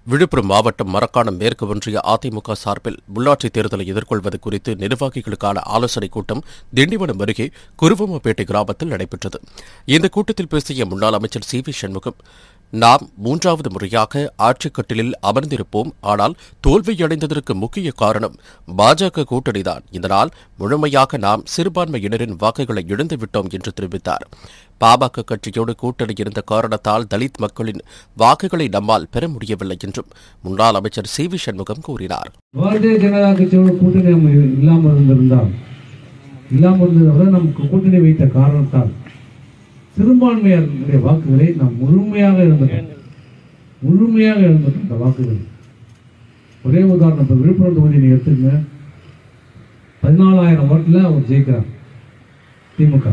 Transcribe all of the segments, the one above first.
விழுப்புரம் மாவட்டம் மரக்காணம் மேற்கு ஒன்றிய அதிமுக சார்பில் உள்ளாட்சித் தேர்தலை எதிர்கொள்வது குறித்து நிர்வாகிகளுக்கான ஆலோசனைக் கூட்டம் திண்டிவனம் அருகே குருவம்மப்பேட்டை கிராமத்தில் நடைபெற்றது. இந்த கூட்டத்தில் பேசிய முன்னாள் அமைச்சர் சி.வி. சண்முகம், நாம் 3வது முறையாக ஆட்சிக் கட்டிலில் அமர்ந்திருப்போம். ஆனால் தோல்வியடைந்ததற்கு முக்கிய காரணம் பாஜக கூட்டணிதான். இதனால் முழுமையாக நாம் சிறுபான்மையினரின் வாக்குகளை இழந்துவிட்டோம் என்று தெரிவித்தார். பாமக கட்சியோடு கூட்டணி இருந்த காரணத்தால் தலித் மக்களின் வாக்குகளை நம்மால் பெற முடியவில்லை என்றும் முன்னாள் அமைச்சர் சி.வி. சண்முகம் கூறினார். பாரதிய ஜனதா கட்சியோட கூட்டணி இல்லாமல் இருந்தவரை நமக்கு கூட்டணி வைத்த காரணத்தால் சிறுபான்மையினருடைய வாக்குகளை நாம் முழுமையாக இழந்துட்டோம். இந்த வாக்குகள் ஒரே உதாரணம், இப்போ விழுப்புரம் தொகுதி நீங்க எடுத்துங்க, 14,000 ஓட்டுல அவர் ஜெயிக்கிறார் திமுக.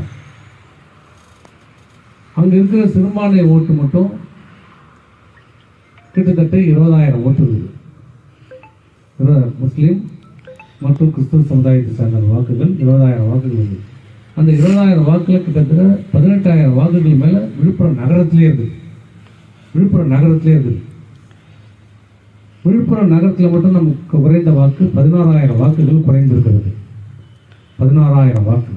அங்க இருக்கிற சிறுபான்மை ஓட்டு மட்டும் கிட்டத்தட்ட 20,000 ஓட்டு இருக்குது. முஸ்லீம் மற்றும் கிறிஸ்தவ சமுதாயத்தை சார்ந்த வாக்குகள் 20,000 வாக்குகள் இருக்குது. அந்த 20,000 வாக்குல கிட்டத்தட்ட 18,000 வாக்குகள் மேல விழுப்புரம் நகரத்திலே இருக்குது. விழுப்புரம் நகரத்தில் மட்டும் நமக்கு குறைந்த வாக்கு 16,000 வாக்குகள் குறைந்திருக்கிறது. 16,000 வாக்கு.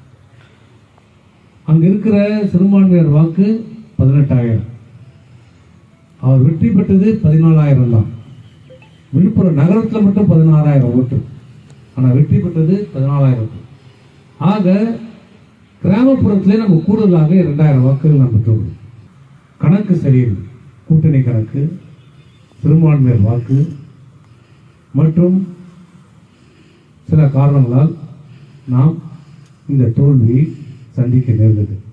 அங்க இருக்கிற சிறுபான்மையர் வாக்கு 18,000. அவர் வெற்றி பெற்றது 14,000 தான். விழுப்புரம் நகரத்தில் மட்டும் 16,000 ஓட்டு, ஆனா வெற்றி பெற்றது 14,000 ஓட்டு. ஆக கிராமப்புறத்திலே நம்ம கூடுதலாக 2,000 வாக்குகள் நாம் பெற்றுள்ளோம். கணக்கு சரியில்லை. கூட்டணி கணக்கு, சிறுபான்மையர் வாக்கு மற்றும் சில காரணங்களால் நாம் இந்த தோல்வியை சந்திக்க நேர்ந்தது.